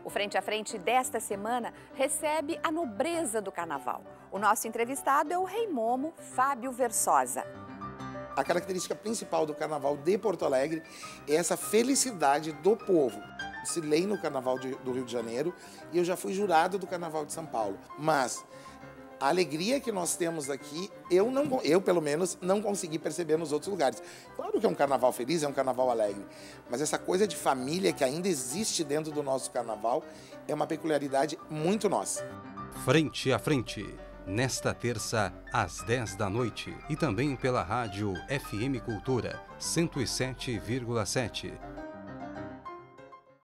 O Frente a Frente desta semana recebe a nobreza do carnaval. O nosso entrevistado é o Rei Momo, Fábio Versosa. A característica principal do carnaval de Porto Alegre é essa felicidade do povo. Desfilei no carnaval do Rio de Janeiro e eu já fui jurado do carnaval de São Paulo. Mas a alegria que nós temos aqui, eu pelo menos não consegui perceber nos outros lugares. Claro que é um carnaval feliz, é um carnaval alegre, mas essa coisa de família que ainda existe dentro do nosso carnaval é uma peculiaridade muito nossa. Frente a Frente, nesta terça às 10 da noite e também pela rádio FM Cultura 107,7.